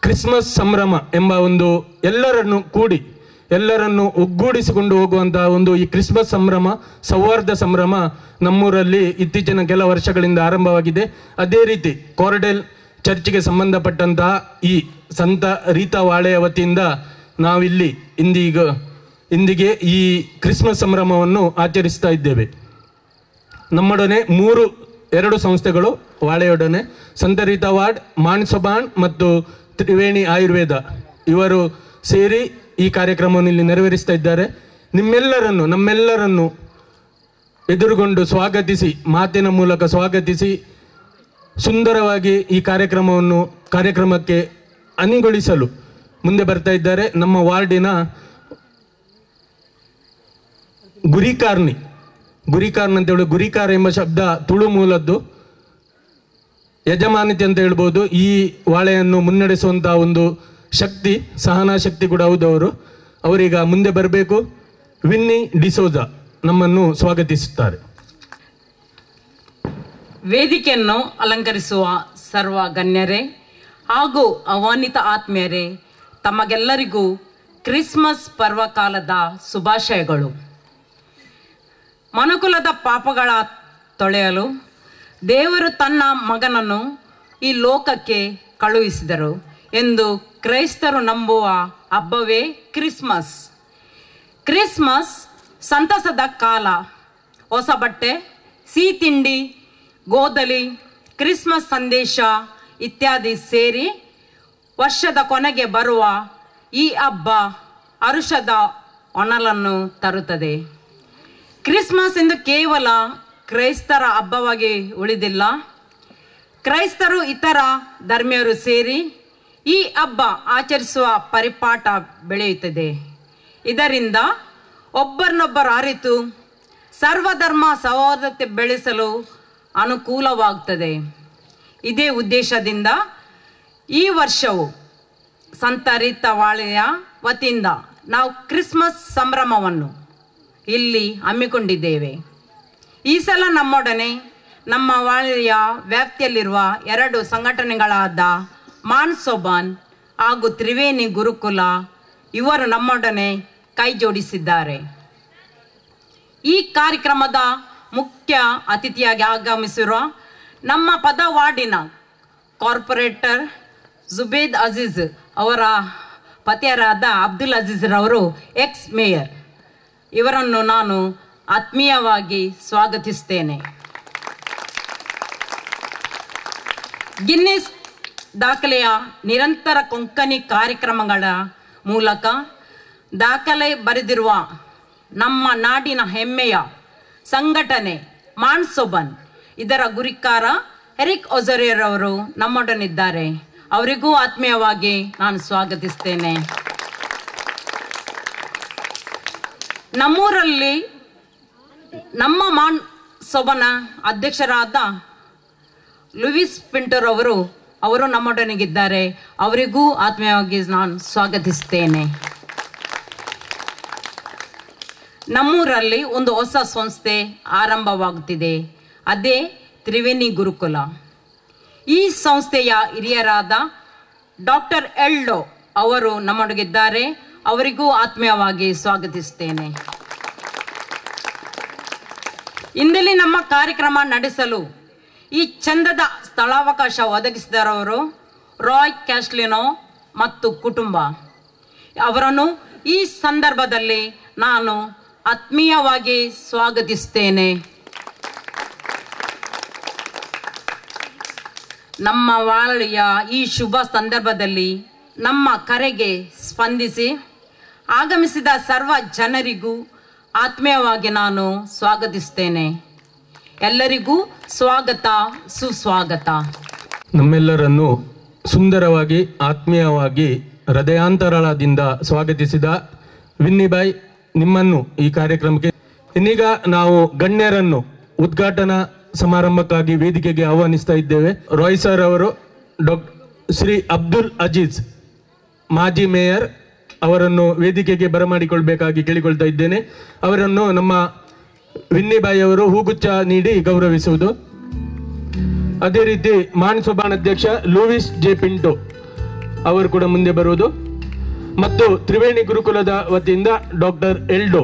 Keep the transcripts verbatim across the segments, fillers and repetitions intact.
Christmas ಸಂಭ್ರಮ ಎಂಬ ಒಂದು ಎಲ್ಲರನ್ನು ಕೂಡಿ ಎಲ್ಲರನ್ನು ಒಗ್ಗೂಡಿಸಿಕೊಂಡು ಹೋಗುವಂತಹ ಒಂದು ಈ ಕ್ರಿಸ್ಮಸ್ ಸಂಭ್ರಮ, ಸೌಹಾರ್ದ ಸಂಭ್ರಮ ನಮ್ಮೂರಲ್ಲಿ ಇತ್ತೀಚಿನ ಕೆಲ ವರ್ಷಗಳಿಂದ ಆರಂಭವಾಗಿದೆ. ಅದೇ ರೀತಿ ಕೋರಡೆಲ್ ಚರ್ಚ್ಗೆ ಸಂಬಂಧಪಟ್ಟಂತಹ ಈ ಸಂತ ರೀತಾ ವಾಳೆಯ ವತಿಯಿಂದ ನಾವಿಲ್ಲಿ ಇಂದೀಗ ಇಂದಿಗೆ ಈ ಕ್ರಿಸ್ಮಸ್ ಸಂಭ್ರಮವನ್ನು ಆಚರಿಸ್ತಾ ಇದ್ದೇವೆ. ನಮ್ಮೊಡನೆ ಮೂರು ಎರಡು ಸಂಸ್ಥೆಗಳು ವಾಳೆಯೊಡನೆ ಸಂತ ರೀತಾ ವಾರ್ಡ್, ಮಾನ್ಸೊಬಾಣ್ ಮತ್ತು ತ್ರಿವೇಣಿ ಆಯುರ್ವೇದ ಇವರು ಸೇರಿ ಈ ಕಾರ್ಯಕ್ರಮವನ್ನು ಇಲ್ಲಿ ನೆರವೇರಿಸ್ತಾ ಇದ್ದಾರೆ. ನಿಮ್ಮೆಲ್ಲರನ್ನು ನಮ್ಮೆಲ್ಲರನ್ನು ಎದುರುಗೊಂಡು ಸ್ವಾಗತಿಸಿ, ಮಾತಿನ ಮೂಲಕ ಸ್ವಾಗತಿಸಿ ಸುಂದರವಾಗಿ ಈ ಕಾರ್ಯಕ್ರಮವನ್ನು ಕಾರ್ಯಕ್ರಮಕ್ಕೆ ಅಣಿಗೊಳಿಸಲು ಮುಂದೆ ಬರ್ತಾ ಇದ್ದಾರೆ ನಮ್ಮ ವಾರ್ಡಿನ ಗುರಿಕಾರ್ನಿ. ಗುರಿಕಾರ್ನ್ ಅಂತ ಹೇಳಿ, ಗುರಿಕಾರ್ ಎಂಬ ಶಬ್ದ ತುಳು ಮೂಲದ್ದು, ಯಜಮಾನತೆ ಅಂತ ಹೇಳ್ಬೋದು. ಈ ವಾಳೆಯನ್ನು ಮುನ್ನಡೆಸುವಂತಹ ಒಂದು ಶಕ್ತಿ, ಸಹನಾ ಶಕ್ತಿ ಕೂಡ ಹೌದು ಅವರು. ಅವರೀಗ ಮುಂದೆ ಬರಬೇಕು. ವಿನ್ನಿ ಡಿಸೋಜಾ ನಮ್ಮನ್ನು ಸ್ವಾಗತಿಸುತ್ತಾರೆ. ವೇದಿಕೆಯನ್ನು ಅಲಂಕರಿಸುವ ಸರ್ವ ಗಣ್ಯರೇ ಹಾಗೂ ಆಹ್ವಾನಿತ ಆತ್ಮೀಯರೇ, ತಮಗೆಲ್ಲರಿಗೂ ಕ್ರಿಸ್ಮಸ್ ಪರ್ವಕಾಲದ ಶುಭಾಶಯಗಳು. ಮನುಕುಲದ ಪಾಪಗಳ ತೊಳೆಯಲು ದೇವರು ತನ್ನ ಮಗನನ್ನು ಈ ಲೋಕಕ್ಕೆ ಕಳುಹಿಸಿದರು ಎಂದು ಕ್ರೈಸ್ತರು ನಂಬುವ ಹಬ್ಬವೇ ಕ್ರಿಸ್ಮಸ್. ಕ್ರಿಸ್ಮಸ್ ಸಂತಸದ ಕಾಲ. ಹೊಸ ಬಟ್ಟೆ, ಸಿಹಿ ತಿಂಡಿ, ಗೋಧಲಿ, ಕ್ರಿಸ್ಮಸ್ ಸಂದೇಶ ಇತ್ಯಾದಿ ಸೇರಿ ವರ್ಷದ ಕೊನೆಗೆ ಬರುವ ಈ ಹಬ್ಬ ಹರುಷದ ಹೊನಲನ್ನು ತರುತ್ತದೆ. ಕ್ರಿಸ್ಮಸ್ ಎಂದು ಕೇವಲ ಕ್ರೈಸ್ತರ ಹಬ್ಬವಾಗಿ ಉಳಿದಿಲ್ಲ. ಕ್ರೈಸ್ತರು ಇತರ ಧರ್ಮೀಯರು ಸೇರಿ ಈ ಹಬ್ಬ ಆಚರಿಸುವ ಪರಿಪಾಠ ಬೆಳೆಯುತ್ತದೆ. ಇದರಿಂದ ಒಬ್ಬರನ್ನೊಬ್ಬರು ಅರಿತು ಸರ್ವಧರ್ಮ ಸಹೋದರತೆ ಬೆಳೆಸಲು ಅನುಕೂಲವಾಗುತ್ತದೆ. ಇದೇ ಉದ್ದೇಶದಿಂದ ಈ ವರ್ಷವು ಸಂತ ರೀತಾ ವಾಳೆಯ ವತಿಯಿಂದ ನಾವು ಕ್ರಿಸ್ಮಸ್ ಸಂಭ್ರಮವನ್ನು ಇಲ್ಲಿ ಹಮ್ಮಿಕೊಂಡಿದ್ದೇವೆ. ಈ ಸಲ ನಮ್ಮೊಡನೆ ನಮ್ಮ ವಾಳೆಯ ವ್ಯಾಪ್ತಿಯಲ್ಲಿರುವ ಎರಡು ಸಂಘಟನೆಗಳಾದ ಮಾನ್ಸೊಬಾನ್ ಹಾಗೂ ತ್ರಿವೇಣಿ ಗುರುಕುಲ ಇವರು ನಮ್ಮೊಡನೆ ಕೈ ಜೋಡಿಸಿದ್ದಾರೆ. ಈ ಕಾರ್ಯಕ್ರಮದ ಮುಖ್ಯ ಅತಿಥಿಯಾಗಿ ಆಗಮಿಸಿರುವ ನಮ್ಮ ಪದ ವಾರ್ಡಿನ ಕಾರ್ಪೊರೇಟರ್ ಜುಬೇದ್ ಅಜೀಜ್ ಅವರ ಪತಿಯರಾದ ಅಬ್ದುಲ್ ಅಜೀಜ್ ರವರು ಎಕ್ಸ್ ಮೇಯರ್, ಇವರನ್ನು ನಾನು ಆತ್ಮೀಯವಾಗಿ ಸ್ವಾಗತಿಸುತ್ತೇನೆ. ಗಿನ್ನಿಸ್ ದಾಖಲೆಯ ನಿರಂತರ ಕೊಂಕಣಿ ಕಾರ್ಯಕ್ರಮಗಳ ಮೂಲಕ ದಾಖಲೆ ಬರೆದಿರುವ ನಮ್ಮ ನಾಡಿನ ಹೆಮ್ಮೆಯ ಸಂಘಟನೆ ಮಾನ್ಸೊಬನ್ ಇದರ ಗುರಿಕಾರ ಎರಿಕ್ ಒಜರಿಯರವರು ನಮ್ಮೊಡನಿದ್ದಾರೆ. ಅವರಿಗೂ ಆತ್ಮೀಯವಾಗಿ ನಾನು ಸ್ವಾಗತಿಸ್ತೇನೆ. ನಮ್ಮೂರಲ್ಲಿ ನಮ್ಮ ಮಾನ್ಸೊಬನ ಅಧ್ಯಕ್ಷರಾದ ಲೂಯಿಸ್ ಪಿಂಟರ್ ಅವರು ಅವರು ನಮ್ಮೊಡನಿಗಿದ್ದಾರೆ. ಅವರಿಗೂ ಆತ್ಮೀಯವಾಗಿ ನಾನು ಸ್ವಾಗತಿಸ್ತೇನೆ. ನಮ್ಮೂರಲ್ಲಿ ಒಂದು ಹೊಸ ಸಂಸ್ಥೆ ಆರಂಭವಾಗುತ್ತಿದೆ, ಅದೇ ತ್ರಿವೇಣಿ ಗುರುಕುಲ. ಈ ಸಂಸ್ಥೆಯ ಹಿರಿಯರಾದ ಡಾಕ್ಟರ್ ಎಲ್ಡೋ ಅವರು ನಮ್ಮೊಡಗಿದ್ದಾರೆ. ಅವರಿಗೂ ಆತ್ಮೀಯವಾಗಿ ಸ್ವಾಗತಿಸ್ತೇನೆ. ಇಂದಲ್ಲಿ ನಮ್ಮ ಕಾರ್ಯಕ್ರಮ ನಡೆಸಲು ಈ ಚಂದದ ಸ್ಥಳಾವಕಾಶ ಒದಗಿಸಿದರವರು ರಾಯ್ ಕ್ಯಾಸ್ಲಿನೋ ಮತ್ತು ಕುಟುಂಬ ಅವರನ್ನು ಈ ಸಂದರ್ಭದಲ್ಲಿ ನಾನು ಆತ್ಮೀಯವಾಗಿ ಸ್ವಾಗತಿಸ್ತೇನೆ. ನಮ್ಮ ವಾಳೆಯ ಈ ಶುಭ ಸಂದರ್ಭದಲ್ಲಿ ನಮ್ಮ ಕರೆಗೆ ಸ್ಪಂದಿಸಿ ಆಗಮಿಸಿದ ಸರ್ವ ಜನರಿಗೂ ಆತ್ಮೀಯವಾಗಿ ನಾನು ಸ್ವಾಗತಿಸ್ತೇನೆ. ಎಲ್ಲರಿಗೂ ಸ್ವಾಗತ, ಸುಸ್ವಾಗತ. ನಮ್ಮೆಲ್ಲರನ್ನು ಸುಂದರವಾಗಿ ಆತ್ಮೀಯವಾಗಿ ಹೃದಯಾಂತರಾಳದಿಂದ ಸ್ವಾಗತಿಸಿದ ವಿನ್ನಿಬಾಯ್, ನಿಮ್ಮನ್ನು ಈ ಕಾರ್ಯಕ್ರಮಕ್ಕೆ ಇನ್ನೀಗ ನಾವು ಗಣ್ಯರನ್ನು ಉದ್ಘಾಟನಾ ಸಮಾರಂಭಕ್ಕಾಗಿ ವೇದಿಕೆಗೆ ಆಹ್ವಾನಿಸ್ತಾ ಇದ್ದೇವೆ. ರಾಯ್ ಸರ್ ಅವರು ಡಾಕ್ಟರ್ ಶ್ರೀ ಅಬ್ದುಲ್ ಅಜೀಜ್ ಮಾಜಿ ಮೇಯರ್ ಅವರನ್ನು ವೇದಿಕೆಗೆ ಬರಮಾಡಿಕೊಳ್ಬೇಕಾಗಿ ಕೇಳಿಕೊಳ್ತಾ ಇದ್ದೇನೆ. ಅವರನ್ನು ನಮ್ಮ ವಿನ್ನಿಬಾಯಿ ಅವರು ಹೂಗುಚ್ಛ ನೀಡಿ ಗೌರವಿಸುವುದು. ಅದೇ ರೀತಿ ಮಾನ್ಸೊಬಾನ್ ಅಧ್ಯಕ್ಷ ಲೂಯಿಸ್ ಜೆ ಪಿಂಟೋ ಅವರು ಕೂಡ ಮುಂದೆ ಬರುವುದು. ಮತ್ತು ತ್ರಿವೇಣಿ ಗುರುಕುಲದ ವತಿಯಿಂದ ಡಾಕ್ಟರ್ ಎಲ್ಡೋ.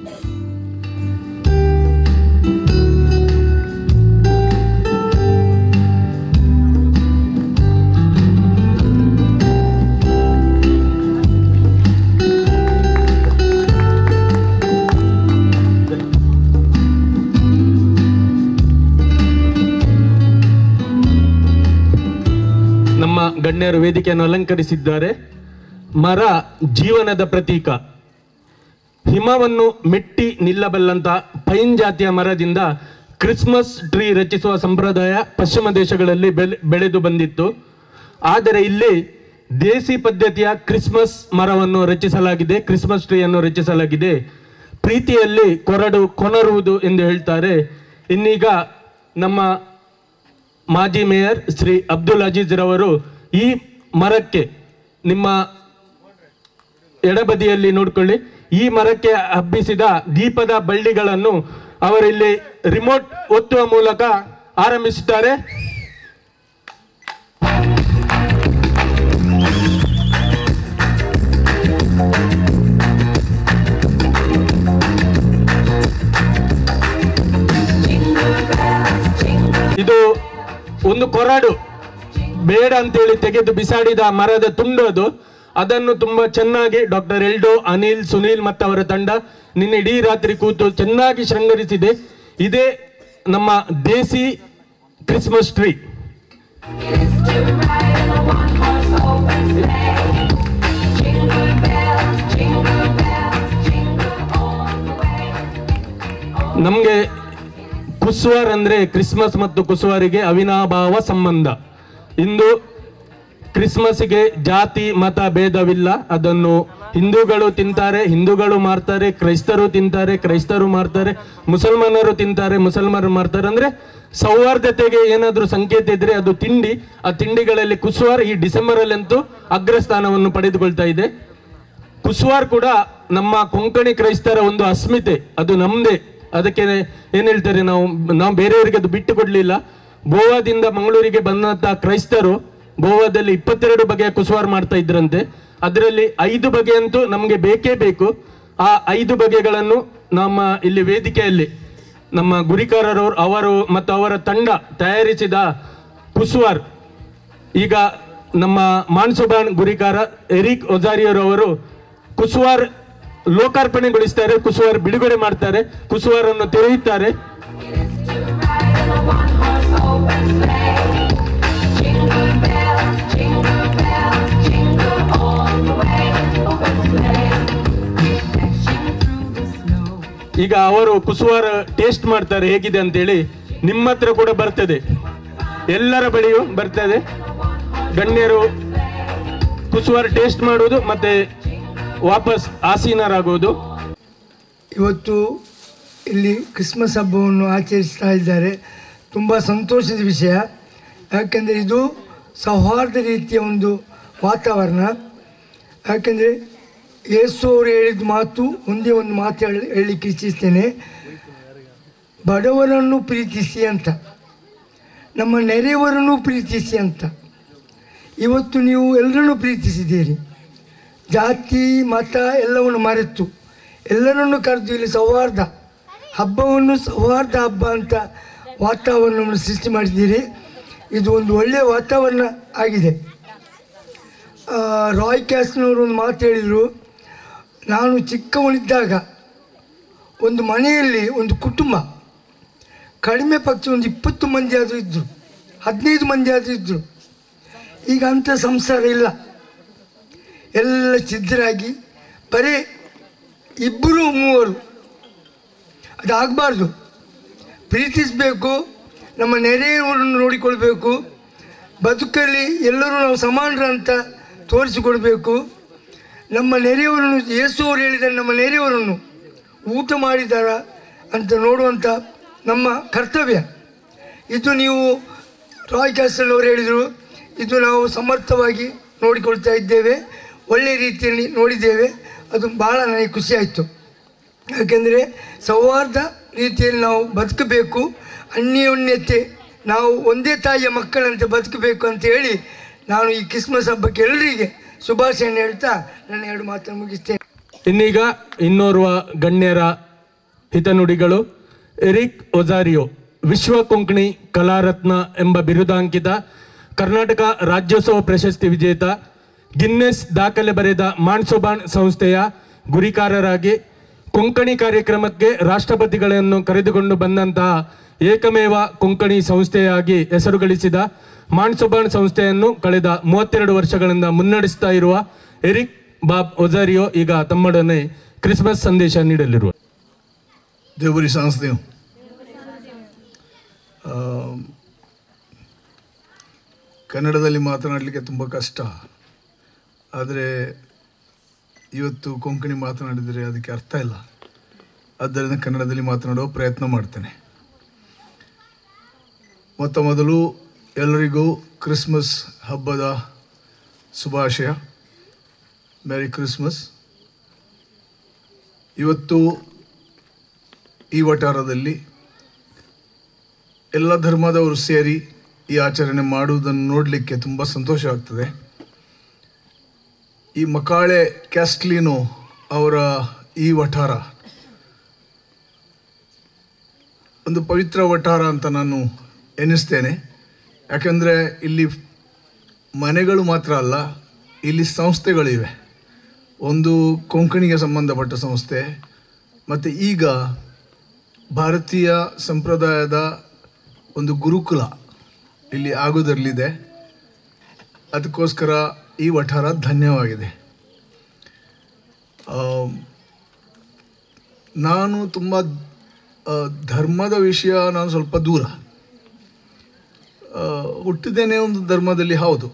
ನಮ್ಮ ಗಣ್ಯರು ವೇದಿಕೆಯನ್ನು ಅಲಂಕರಿಸಿದ್ದಾರೆ. ಮರ ಜೀವನದ ಪ್ರತೀಕ. ಹಿಮವನ್ನು ಮೆಟ್ಟಿ ನಿಲ್ಲಬಲ್ಲಂತ ಪೈನ್ ಜಾತಿಯ ಮರದಿಂದ ಕ್ರಿಸ್ಮಸ್ ಟ್ರೀ ರಚಿಸುವ ಸಂಪ್ರದಾಯ ಪಶ್ಚಿಮ ದೇಶಗಳಲ್ಲಿ ಬೆಳೆದು ಬಂದಿತ್ತು. ಆದರೆ ಇಲ್ಲಿ ದೇಸಿ ಪದ್ಧತಿಯ ಕ್ರಿಸ್ಮಸ್ ಮರವನ್ನು ರಚಿಸಲಾಗಿದೆ, ಕ್ರಿಸ್ಮಸ್ ಟ್ರೀಯನ್ನು ರಚಿಸಲಾಗಿದೆ. ಪ್ರೀತಿಯಲ್ಲಿ ಕೊರಡು ಕೊನರುವುದು ಎಂದು ಹೇಳ್ತಾರೆ. ಇನ್ನೀಗ ನಮ್ಮ ಮಾಜಿ ಮೇಯರ್ ಶ್ರೀ ಅಬ್ದುಲ್ ಅಜೀಜ್ ರವರು ಈ ಮರಕ್ಕೆ, ನಿಮ್ಮ ಎಡಬದಿಯಲ್ಲಿ ನೋಡ್ಕೊಳ್ಳಿ, ಈ ಮರಕ್ಕೆ ಹಬ್ಬಿಸಿದ ದೀಪದ ಬಳ್ಳಿಗಳನ್ನು ಅವರಿಲ್ಲಿ ರಿಮೋಟ್ ಒತ್ತುವ ಮೂಲಕ ಆರಂಭಿಸುತ್ತಾರೆ. ಇದು ಒಂದು ಕೊರಡು ಬೇಡ ಅಂತೇಳಿ ತೆಗೆದು ಬಿಸಾಡಿದ ಮರದ ತುಂಡು ಅದು. ಅದನ್ನು ತುಂಬಾ ಚೆನ್ನಾಗಿ ಡಾಕ್ಟರ್ ಎಲ್ಡೋ, ಅನಿಲ್, ಸುನೀಲ್ ಮತ್ತು ಅವರ ತಂಡ ನಿನ್ನೆ ಇಡೀ ರಾತ್ರಿ ಕೂತು ಚೆನ್ನಾಗಿ ಶೃಂಗರಿಸಿದೆ. ಇದೇ ನಮ್ಮ ದೇಸಿ ಕ್ರಿಸ್ಮಸ್ ಟ್ರೀ. ನಮಗೆ ಕುಸ್ವಾರ್ ಅಂದ್ರೆ ಕ್ರಿಸ್ಮಸ್ ಮತ್ತು ಕುಸ್ವಾರಿಗೆ ಅವಿನಾಭಾವ ಸಂಬಂಧ. ಇಂದು ಕ್ರಿಸ್ಮಸ್ಗೆ ಜಾತಿ ಮತ ಭೇದವಿಲ್ಲ. ಅದನ್ನು ಹಿಂದೂಗಳು ತಿಂತಾರೆ, ಹಿಂದೂಗಳು ಮಾರ್ತಾರೆ, ಕ್ರೈಸ್ತರು ತಿಂತಾರೆ, ಕ್ರೈಸ್ತರು ಮಾರ್ತಾರೆ, ಮುಸಲ್ಮಾನರು ತಿಂತಾರೆ, ಮುಸಲ್ಮಾನರು ಮಾರ್ತಾರೆ. ಅಂದ್ರೆ ಸೌಹಾರ್ದತೆಗೆ ಏನಾದ್ರೂ ಸಂಕೇತ ಇದ್ರೆ ಅದು ತಿಂಡಿ. ಆ ತಿಂಡಿಗಳಲ್ಲಿ ಕುಸ್ವಾರ್ ಈ ಡಿಸೆಂಬರ್ ಅಲ್ಲಂತೂ ಅಗ್ರಸ್ಥಾನವನ್ನು ಪಡೆದುಕೊಳ್ತಾ ಇದೆ. ಕುಸ್ವಾರ್ ಕೂಡ ನಮ್ಮ ಕೊಂಕಣಿ ಕ್ರೈಸ್ತರ ಒಂದು ಅಸ್ಮಿತೆ, ಅದು ನಮ್ದೇ. ಅದಕ್ಕೆ ಏನ್ ಹೇಳ್ತಾರೆ, ನಾವು ನಾವು ಬೇರೆಯವರಿಗೆ ಅದು ಬಿಟ್ಟು ಕೊಡ್ಲಿಲ್ಲ. ಗೋವಾದಿಂದ ಮಂಗಳೂರಿಗೆ ಬಂದಂತ ಕ್ರೈಸ್ತರು ಗೋವಾದಲ್ಲಿ ಇಪ್ಪತ್ತೆರಡು ಬಗೆಯ ಕುಸ್ವಾರ್ ಮಾಡ್ತಾ ಇದ್ರಂತೆ. ಅದರಲ್ಲಿ ಐದು ಬಗೆಯಂತೂ ನಮಗೆ ಬೇಕೇ ಬೇಕು. ಆ ಐದು ಬಗೆಗಳನ್ನು ನಮ್ಮ ಇಲ್ಲಿ ವೇದಿಕೆಯಲ್ಲಿ ನಮ್ಮ ಗುರಿಕಾರರವರು ಅವರು ಮತ್ತು ಅವರ ತಂಡ ತಯಾರಿಸಿದ ಕುಸ್ವಾರ್ ಈಗ ನಮ್ಮ ಮಾನ್ಸುಬಾನ್ ಗುರಿಕಾರ ಎರಿಕ್ ಒಜಾರಿಯರವರು ಕುಸ್ವಾರ್ ಲೋಕಾರ್ಪಣೆಗೊಳಿಸ್ತಾರೆ, ಕುಸ್ವಾರ್ ಬಿಡುಗಡೆ ಮಾಡ್ತಾರೆ, ಕುಸ್ವಾರ್ ಅನ್ನು ತೆರೆಯುತ್ತಾರೆ. ಈಗ ಅವರು ಕುಸ್ವಾರ್ ಟೇಸ್ಟ್ ಮಾಡ್ತಾರೆ ಹೇಗಿದೆ ಅಂತೇಳಿ. ನಿಮ್ಮ ಹತ್ರ ಕೂಡ ಬರ್ತದೆ, ಎಲ್ಲರ ಬಳಿಯೂ ಬರ್ತದೆ. ಗಣ್ಯರು ಕುಸ್ವಾರ್ ಟೇಸ್ಟ್ ಮಾಡುವುದು ಮತ್ತೆ ವಾಪಸ್ ಆಸೀನರಾಗುವುದು. ಇವತ್ತು ಇಲ್ಲಿ ಕ್ರಿಸ್ಮಸ್ ಹಬ್ಬವನ್ನು ಆಚರಿಸ್ತಾ ಇದ್ದಾರೆ. ತುಂಬ ಸಂತೋಷದ ವಿಷಯ. ಯಾಕೆಂದರೆ ಇದು ಸೌಹಾರ್ದ ರೀತಿಯ ಒಂದು ವಾತಾವರಣ. ಯಾಕೆಂದರೆ ಯೇಸು ಅವರು ಹೇಳಿದ ಮಾತು ಒಂದೇ ಒಂದು ಮಾತು ಹೇಳಿ ಹೇಳಲಿಕ್ಕೆ ಇಚ್ಛಿಸ್ತೇನೆ, ಬಡವರನ್ನು ಪ್ರೀತಿಸಿ ಅಂತ, ನಮ್ಮ ನೆರೆಯವರನ್ನು ಪ್ರೀತಿಸಿ ಅಂತ. ಇವತ್ತು ನೀವು ಎಲ್ಲರನ್ನೂ ಪ್ರೀತಿಸಿದ್ದೀರಿ. ಜಾತಿ ಮತ ಎಲ್ಲವನ್ನು ಮರೆತು ಎಲ್ಲರನ್ನು ಕರೆದು ಇಲ್ಲಿ ಸೌಹಾರ್ದ ಹಬ್ಬವನ್ನು ಸೌಹಾರ್ದ ಹಬ್ಬ ಅಂತ ವಾತಾವರಣವನ್ನು ಸೃಷ್ಟಿ ಮಾಡಿದ್ದೀರಿ. ಇದು ಒಂದು ಒಳ್ಳೆಯ ವಾತಾವರಣ ಆಗಿದೆ. ರಾಯ್ ಕ್ಯಾಸ್ನವರು ಒಂದು ಮಾತು ಹೇಳಿದರು, ನಾನು ಚಿಕ್ಕವನಿದ್ದಾಗ ಒಂದು ಮನೆಯಲ್ಲಿ ಒಂದು ಕುಟುಂಬ ಕಡಿಮೆ ಪಕ್ಷ ಒಂದು ಇಪ್ಪತ್ತು ಮಂದಿ ಆದರೂ ಇದ್ದರು, ಹದಿನೈದು ಮಂದಿ ಆದರೂ ಇದ್ದರು. ಈಗ ಅಂಥ ಸಂಸಾರ ಇಲ್ಲ, ಎಲ್ಲ ಛಿದ್ರಾಗಿ ಬರೀ ಇಬ್ಬರು ಮೂವರು. ಅದಾಗಬಾರ್ದು. ಪ್ರೀತಿಸಬೇಕು, ನಮ್ಮ ನೆರೆಯವರನ್ನು ನೋಡಿಕೊಳ್ಬೇಕು, ಬದುಕಲ್ಲಿ ಎಲ್ಲರೂ ನಾವು ಸಮಾನರು ಅಂತ ತೋರಿಸಿಕೊಡ್ಬೇಕು. ನಮ್ಮ ನೆರೆಯವರನ್ನು ಯೇಸು ಅವರು ಹೇಳಿದರೆ ನಮ್ಮ ನೆರೆಯವರನ್ನು ಊಟ ಮಾಡಿದಾರ ಅಂತ ನೋಡುವಂಥ ನಮ್ಮ ಕರ್ತವ್ಯ. ಇದು ನೀವು ರಾಯ್ ಕ್ಯಾಸ್ಟಲ್ ಅವರು ಹೇಳಿದರು, ಇದು ನಾವು ಸಮರ್ಥವಾಗಿ ನೋಡಿಕೊಳ್ತಾ ಇದ್ದೇವೆ, ಒಳ್ಳೆಯ ರೀತಿಯಲ್ಲಿ ನೋಡಿದ್ದೇವೆ. ಅದು ಭಾಳ ನನಗೆ ಖುಷಿಯಾಯಿತು. ಯಾಕೆಂದರೆ ಸೌಹಾರ್ದ ರೀತಿಯಲ್ಲಿ ನಾವು ಬದುಕಬೇಕು, ಅನ್ಯೋನ್ಯತೆ, ನಾವು ಒಂದೇ ತಾಯಿಯ ಮಕ್ಕಳಂತೆ ಬದುಕಬೇಕು ಅಂತ ಹೇಳಿ ನಾನು ಈ ಕ್ರಿಸ್ಮಸ್ ಹಬ್ಬಕ್ಕೆ ಎಲ್ಲರಿಗೆ ಶುಭಾಶಯವನ್ನು ಹೇಳ್ತಾ ನನ್ನ ಎರಡು ಮಾತನ್ನು ಮುಗಿಸ್ತೇನೆ. ಇನ್ನೀಗ ಇನ್ನೋರ್ವ ಗಣ್ಯರ ಹಿತನುಡಿಗಳು. ಎರಿಕ್ ಒಜಾರಿಯೋ ವಿಶ್ವ ಕೊಂಕಣಿ ಕಲಾರತ್ನ ಎಂಬ ಬಿರುದಾಂಕಿತ, ಕರ್ನಾಟಕ ರಾಜ್ಯೋತ್ಸವ ಪ್ರಶಸ್ತಿ ವಿಜೇತ, ಗಿನ್ನೆಸ್ ದಾಖಲೆ ಬರೆದ ಮಾನ್ಸೋಬಾನ್ ಸಂಸ್ಥೆಯ ಗುರಿಕಾರರಾಗಿ ಕೊಂಕಣಿ ಕಾರ್ಯಕ್ರಮಕ್ಕೆ ರಾಷ್ಟ್ರಪತಿಗಳನ್ನು ಕರೆದುಕೊಂಡು ಬಂದಂತಹ ಏಕಮೇವ ಕೊಂಕಣಿ ಸಂಸ್ಥೆಯಾಗಿ ಹೆಸರು ಗಳಿಸಿದ ಮಾನ್ಸೋಬಾನ್ ಸಂಸ್ಥೆಯನ್ನು ಕಳೆದ ಮೂವತ್ತೆರಡು ವರ್ಷಗಳಿಂದ ಮುನ್ನಡೆಸ್ತಾ ಇರುವ ಎರಿಕ್ ಬಾಬ್ ಒಜಾರಿಯೋ ಈಗ ತಮ್ಮೊಡನೆ ಕ್ರಿಸ್ಮಸ್ ಸಂದೇಶ ನೀಡಲಿರುವ. ದೇವರಿ ಸಂಸ್ಥೆಯು ಕನ್ನಡದಲ್ಲಿ ಮಾತನಾಡಲಿಕ್ಕೆ ತುಂಬ ಕಷ್ಟ, ಆದರೆ ಇವತ್ತು ಕೊಂಕಣಿ ಮಾತನಾಡಿದರೆ ಅದಕ್ಕೆ ಅರ್ಥ ಇಲ್ಲ. ಆದ್ದರಿಂದ ಕನ್ನಡದಲ್ಲಿ ಮಾತನಾಡುವ ಪ್ರಯತ್ನ ಮಾಡ್ತೇನೆ. ಮೊತ್ತ ಮೊದಲು ಎಲ್ಲರಿಗೂ ಕ್ರಿಸ್ಮಸ್ ಹಬ್ಬದ ಶುಭಾಶಯ. Merry Christmas. ಇವತ್ತು ಈ ವಠಾರದಲ್ಲಿ ಎಲ್ಲ ಧರ್ಮದವರು ಸೇರಿ ಈ ಆಚರಣೆ ಮಾಡುವುದನ್ನು ನೋಡಲಿಕ್ಕೆ ತುಂಬ ಸಂತೋಷ ಆಗ್ತದೆ. ಈ ಮಕಾಳೆ ಕ್ಯಾಸ್ಟ್ಲಿನೋ ಅವರ ಈ ವಠಾರ ಒಂದು ಪವಿತ್ರ ವಠಾರ ಅಂತ ನಾನು ಎನಿಸ್ತೇನೆ. ಯಾಕೆಂದರೆ ಇಲ್ಲಿ ಮನೆಗಳು ಮಾತ್ರ ಅಲ್ಲ, ಇಲ್ಲಿ ಸಂಸ್ಥೆಗಳಿವೆ. ಒಂದು ಕೊಂಕಣಿಗೆ ಸಂಬಂಧಪಟ್ಟ ಸಂಸ್ಥೆ, ಮತ್ತು ಈಗ ಭಾರತೀಯ ಸಂಪ್ರದಾಯದ ಒಂದು ಗುರುಕುಲ ಇಲ್ಲಿ ಆಗೋದರಲ್ಲಿದೆ. ಅದಕ್ಕೋಸ್ಕರ ಈ ವಠಾರ ಧನ್ಯವಾಗಿದೆ. ನಾನು ತುಂಬ ಧರ್ಮದ ವಿಷಯ ನಾನು ಸ್ವಲ್ಪ ದೂರ. ಹುಟ್ಟಿದ್ದೇನೆ ಒಂದು ಧರ್ಮದಲ್ಲಿ, ಹೌದು.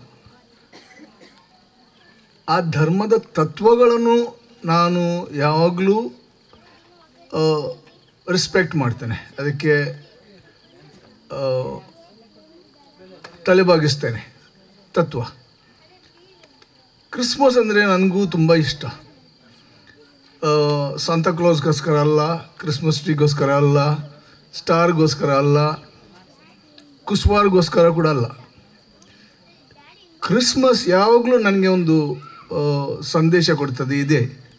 ಆ ಧರ್ಮದ ತತ್ವಗಳನ್ನು ನಾನು ಯಾವಾಗಲೂ ರೆಸ್ಪೆಕ್ಟ್ ಮಾಡ್ತೇನೆ, ಅದಕ್ಕೆ ತಲೆಬಾಗಿಸ್ತೇನೆ. ತತ್ವ ಕ್ರಿಸ್ಮಸ್ ಅಂದರೆ ನನಗೂ ತುಂಬ ಇಷ್ಟ. ಸಾಂತಾಕ್ಲೋಸ್ಗೋಸ್ಕರ ಅಲ್ಲ, ಕ್ರಿಸ್ಮಸ್ ಟ್ರೀಗೋಸ್ಕರ ಅಲ್ಲ, ಸ್ಟಾರ್ಗೋಸ್ಕರ ಅಲ್ಲ, ಕುಸ್ವಾರ್ಗೋಸ್ಕರ ಕೂಡ ಅಲ್ಲ. ಕ್ರಿಸ್ಮಸ್ ಯಾವಾಗಲೂ ನನಗೆ ಒಂದು ಸಂದೇಶ ಕೊಡ್ತದೆ. ಇದೆ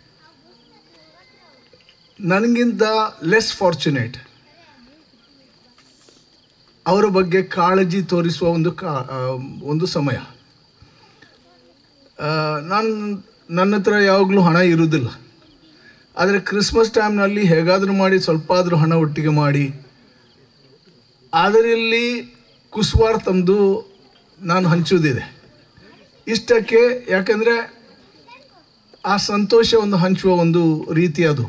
ನನಗಿಂತ ಲೆಸ್ ಫಾರ್ಚುನೇಟ್ ಅವರ ಬಗ್ಗೆ ಕಾಳಜಿ ತೋರಿಸುವ ಒಂದು ಕಾ ಒಂದು ಸಮಯ. ನಾನು ನನ್ನ ಹತ್ರ ಯಾವಾಗಲೂ ಹಣ ಇರುವುದಿಲ್ಲ, ಆದರೆ ಕ್ರಿಸ್ಮಸ್ ಟೈಮ್ನಲ್ಲಿ ಹೇಗಾದರೂ ಮಾಡಿ ಸ್ವಲ್ಪ ಆದರೂ ಹಣ ಒಟ್ಟಿಗೆ ಮಾಡಿ ಅದರಲ್ಲಿ ಕುಸ್ವಾರ್ ತಂದು ನಾನು ಹಂಚುವುದಿದೆ ಇಷ್ಟಕ್ಕೆ. ಯಾಕೆಂದರೆ ಆ ಸಂತೋಷವನ್ನು ಹಂಚುವ ಒಂದು ರೀತಿ ಅದು.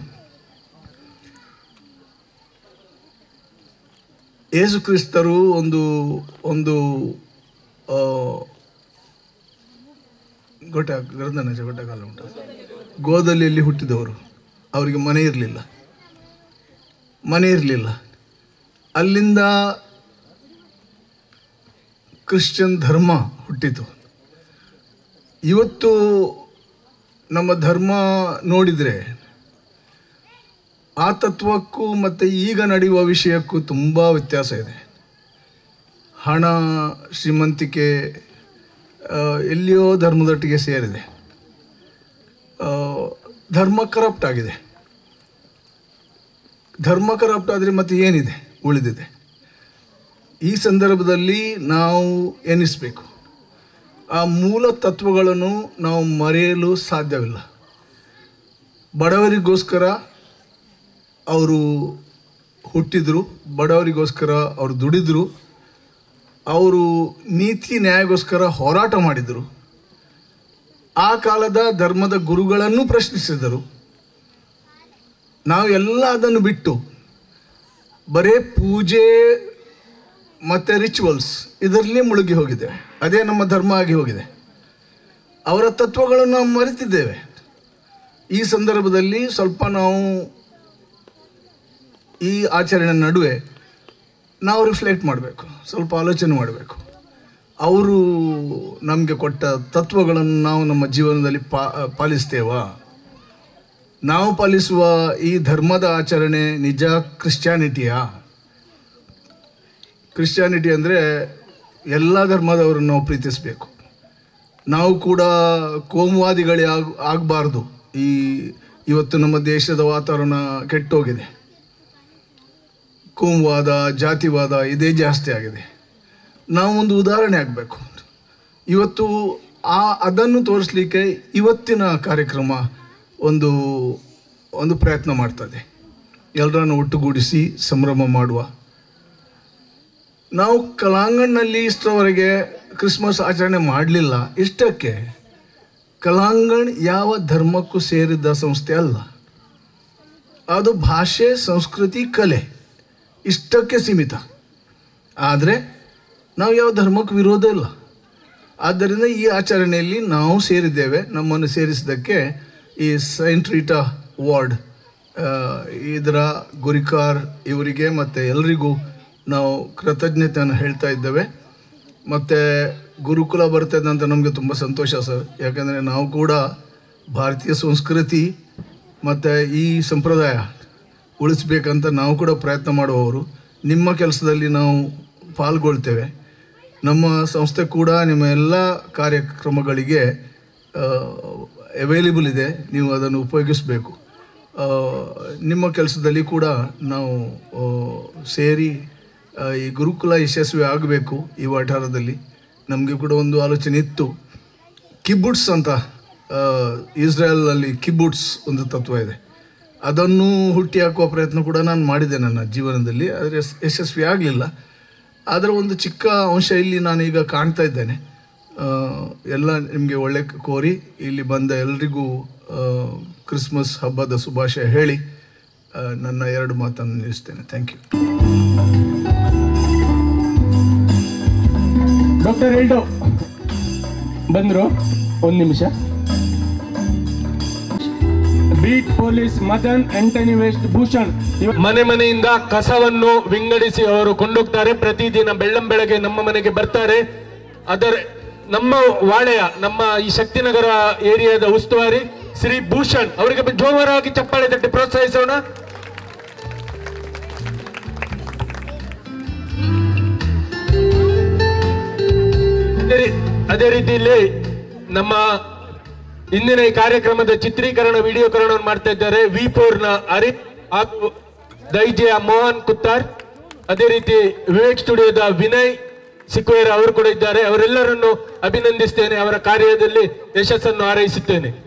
ಯೇಸು ಕ್ರಿಸ್ತರು ಒಂದು ಒಂದು ಗೊಟ್ಟ ಗರ್ದನ ಗೊಟ್ಟಕಾಲ ಉಂಟು ಗೋದಲಿಯಲ್ಲಿ ಹುಟ್ಟಿದವರು. ಅವರಿಗೆ ಮನೆ ಇರಲಿಲ್ಲ, ಮನೆ ಇರಲಿಲ್ಲ. ಅಲ್ಲಿಂದ ಕ್ರಿಶ್ಚಿಯನ್ ಧರ್ಮ ಹುಟ್ಟಿತು. ಇವತ್ತು ನಮ್ಮ ಧರ್ಮ ನೋಡಿದರೆ ಆ ತತ್ವಕ್ಕೂ ಮತ್ತು ಈಗ ನಡೆಯುವ ವಿಷಯಕ್ಕೂ ತುಂಬ ವ್ಯತ್ಯಾಸ ಇದೆ. ಹಣ, ಶ್ರೀಮಂತಿಕೆ ಎಲ್ಲಿಯೋ ಧರ್ಮದೊಟ್ಟಿಗೆ ಸೇರಿದೆ. ಧರ್ಮ ಕರಪ್ಟ್ ಆಗಿದೆ. ಧರ್ಮ ಕರಪ್ಟ್ ಆದರೆ ಮತ್ತೆ ಏನಿದೆ ಉಳಿದಿದೆ? ಈ ಸಂದರ್ಭದಲ್ಲಿ ನಾವು ಎನಿಸಬೇಕು, ಆ ಮೂಲ ತತ್ವಗಳನ್ನು ನಾವು ಮರೆಯಲು ಸಾಧ್ಯವಿಲ್ಲ. ಬಡವರಿಗೋಸ್ಕರ ಅವರು ಹುಟ್ಟಿದರು, ಬಡವರಿಗೋಸ್ಕರ ಅವರು ದುಡಿದರು, ಅವರು ನೀತಿ ನ್ಯಾಯಗೋಸ್ಕರ ಹೋರಾಟ ಮಾಡಿದರು. ಆ ಕಾಲದ ಧರ್ಮದ ಗುರುಗಳನ್ನು ಪ್ರಶ್ನಿಸಿದರು. ನಾವು ಎಲ್ಲ ಅದನ್ನು ಬಿಟ್ಟು ಬರೇ ಪೂಜೆ ಮತ್ತು ರಿಚುವಲ್ಸ್ ಇದರಲ್ಲೇ ಮುಳುಗಿ ಹೋಗಿದೆ. ಅದೇ ನಮ್ಮ ಧರ್ಮ ಆಗಿ ಹೋಗಿದೆ. ಅವರ ತತ್ವಗಳನ್ನು ನಾವು ಮರೆತಿದ್ದೇವೆ. ಈ ಸಂದರ್ಭದಲ್ಲಿ ಸ್ವಲ್ಪ ನಾವು ಈ ಆಚರಣೆ ನಡುವೆ ನಾವು ರಿಫ್ಲೆಕ್ಟ್ ಮಾಡಬೇಕು, ಸ್ವಲ್ಪ ಆಲೋಚನೆ ಮಾಡಬೇಕು. ಅವರು ನಮಗೆ ಕೊಟ್ಟ ತತ್ವಗಳನ್ನು ನಾವು ನಮ್ಮ ಜೀವನದಲ್ಲಿ ಪಾ ಪಾಲಿಸ್ತೇವಾ? ನಾವು ಪಾಲಿಸುವ ಈ ಧರ್ಮದ ಆಚರಣೆ ನಿಜ ಕ್ರಿಶ್ಚಿಯಾನಿಟಿಯಾ? ಕ್ರಿಶ್ಚಿಯಾನಿಟಿ ಅಂದರೆ ಎಲ್ಲ ಧರ್ಮದವರನ್ನು ನಾವು ಪ್ರೀತಿಸಬೇಕು, ನಾವು ಕೂಡ ಕೋಮುವಾದಿಗಳೇ ಆಗ ಆಗಬಾರ್ದು. ಈ ಇವತ್ತು ನಮ್ಮ ದೇಶದ ವಾತಾವರಣ ಕೆಟ್ಟೋಗಿದೆ. ಕೋಮುವಾದ, ಜಾತಿವಾದ ಇದೇ ಜಾಸ್ತಿ ಆಗಿದೆ. ನಾವು ಒಂದು ಉದಾಹರಣೆ ಆಗಬೇಕು. ಇವತ್ತು ಆ ಅದನ್ನು ತೋರಿಸಲಿಕ್ಕೆ ಇವತ್ತಿನ ಕಾರ್ಯಕ್ರಮ ಒಂದು ಒಂದು ಪ್ರಯತ್ನ ಮಾಡ್ತದೆ. ಎಲ್ಲರನ್ನು ಒಟ್ಟುಗೂಡಿಸಿ ಸಂಭ್ರಮ ಮಾಡುವ. ನಾವು ಕಲಾಂಗಣ್ನಲ್ಲಿ ಇಷ್ಟರವರೆಗೆ ಕ್ರಿಸ್ಮಸ್ ಆಚರಣೆ ಮಾಡಲಿಲ್ಲ. ಇಷ್ಟಕ್ಕೆ ಕಲಾಂಗಣ್ ಯಾವ ಧರ್ಮಕ್ಕೂ ಸೇರಿದ್ದ ಸಂಸ್ಥೆ ಅಲ್ಲ. ಅದು ಭಾಷೆ, ಸಂಸ್ಕೃತಿ, ಕಲೆ ಇಷ್ಟಕ್ಕೆ ಸೀಮಿತ. ಆದರೆ ನಾವು ಯಾವ ಧರ್ಮಕ್ಕೂ ವಿರೋಧ ಇಲ್ಲ. ಆದ್ದರಿಂದ ಈ ಆಚರಣೆಯಲ್ಲಿ ನಾವು ಸೇರಿದ್ದೇವೆ. ನಮ್ಮನ್ನು ಸೇರಿಸಿದ್ದಕ್ಕೆ ಈ ಸೈಂಟ್ ರೀಟಾ ವಾರ್ಡ್, ಇದರ ಗುರಿಕಾರ್ ಇವರಿಗೆ ಮತ್ತು ಎಲ್ಲರಿಗೂ ನಾವು ಕೃತಜ್ಞತೆಯನ್ನು ಹೇಳ್ತಾ ಇದ್ದೇವೆ. ಮತ್ತು ಗುರುಕುಲ ಬರ್ತದೆ ಅಂತ ನಮಗೆ ತುಂಬ ಸಂತೋಷ ಸರ್. ಯಾಕಂದರೆ ನಾವು ಕೂಡ ಭಾರತೀಯ ಸಂಸ್ಕೃತಿ ಮತ್ತು ಈ ಸಂಪ್ರದಾಯ ಉಳಿಸ್ಬೇಕಂತ ನಾವು ಕೂಡ ಪ್ರಯತ್ನ ಮಾಡುವವರು. ನಿಮ್ಮ ಕೆಲಸದಲ್ಲಿ ನಾವು ಪಾಲ್ಗೊಳ್ತೇವೆ. ನಮ್ಮ ಸಂಸ್ಥೆ ಕೂಡ ನಿಮ್ಮ ಎಲ್ಲ ಕಾರ್ಯಕ್ರಮಗಳಿಗೆ ಅವೈಲೇಬಲ್ ಇದೆ. ನೀವು ಅದನ್ನು ಉಪಯೋಗಿಸಬೇಕು. ನಿಮ್ಮ ಕೆಲಸದಲ್ಲಿ ಕೂಡ ನಾವು ಸೇರಿ ಈ ಗುರುಕುಲ ಯಶಸ್ವಿ ಆಗಬೇಕು. ಈ ವಠಾರದಲ್ಲಿ ನಮಗೆ ಕೂಡ ಒಂದು ಆಲೋಚನೆ ಇತ್ತು. ಕಿಬುಟ್ಸ್ ಅಂತ ಇಸ್ರೇಲ್ನಲ್ಲಿ ಕಿಬುಟ್ಸ್ ಒಂದು ತತ್ವ ಇದೆ. ಅದನ್ನು ಹುಟ್ಟಿ ಹಾಕುವ ಪ್ರಯತ್ನ ಕೂಡ ನಾನು ಮಾಡಿದೆ ನನ್ನ ಜೀವನದಲ್ಲಿ. ಆದರೆ ಯಶಸ್ವಿ ಆಗಲಿಲ್ಲ. ಅದರ ಒಂದು ಚಿಕ್ಕ ಅಂಶ ಇಲ್ಲಿ ನಾನೀಗ ಕಾಣ್ತಾ ಇದ್ದೇನೆ. ಎಲ್ಲ ನಿಮಗೆ ಒಳ್ಳೆ ಕೋರಿ ಇಲ್ಲಿ ಬಂದ ಎಲ್ರಿಗೂ ಕ್ರಿಸ್ಮಸ್ ಹಬ್ಬದ ಶುಭಾಶಯ ಹೇಳಿ ನನ್ನ ಎರಡು ಮಾತನ್ನು ನಿಲ್ಲಿಸ್ತೇನೆ. Thank you. ಡಾಕ್ಟರ್ ಎಲ್ಡೋ ಬಂದರು. ಒಂದು ನಿಮಿಷ. Beat police Madan Antony west Bhushan ಮನೆ ಮನೆಯಿಂದ ಕಸವನ್ನು ವಿಂಗಡಿಸಿ ಅವರು ಕೊಂಡೋಗ್ತಾರೆ. ಪ್ರತಿದಿನ ಬೆಳ್ಳಂ ಬೆಳಗ್ಗೆ ನಮ್ಮ ಮನೆಗೆ ಬರ್ತಾರೆ. ಅದರ ನಮ್ಮ ವಾಳೆಯ ನಮ್ಮ ಈ ಶಕ್ತಿನಗರ ಏರಿಯಾದ ಉಸ್ತುವಾರಿ ಶ್ರೀ ಭೂಷಣ್ ಅವರಿಗೆ ಜೋರಾಗಿ ಚಪ್ಪಾಳೆ ತಟ್ಟಿ ಪ್ರೋತ್ಸಾಹಿಸೋಣ. ಅದೇ ರೀತಿಯಲ್ಲಿ ನಮ್ಮ ಇಂದಿನ ಈ ಕಾರ್ಯಕ್ರಮದ ಚಿತ್ರೀಕರಣ ವಿಡಿಯೋಕರಣವನ್ನು ಮಾಡ್ತಾ ಇದ್ದಾರೆ ವಿ ಫೋರ್ ನ ಹರಿ ಹಾಗೂ ದೈಜೆಯ ಮೋಹನ್ ಕುತ್ತಾರ್. ಅದೇ ರೀತಿ ವಿವೇಕ್ ಸ್ಟುಡಿಯೋದ ವಿನಯ್ ಸಿಕ್ವೇರ್ ಅವರು ಕೂಡ ಇದ್ದಾರೆ. ಅವರೆಲ್ಲರನ್ನು ಅಭಿನಂದಿಸ್ತೇನೆ. ಅವರ ಕಾರ್ಯದಲ್ಲಿ ಯಶಸ್ಸನ್ನು ಹಾರೈಸುತ್ತೇನೆ.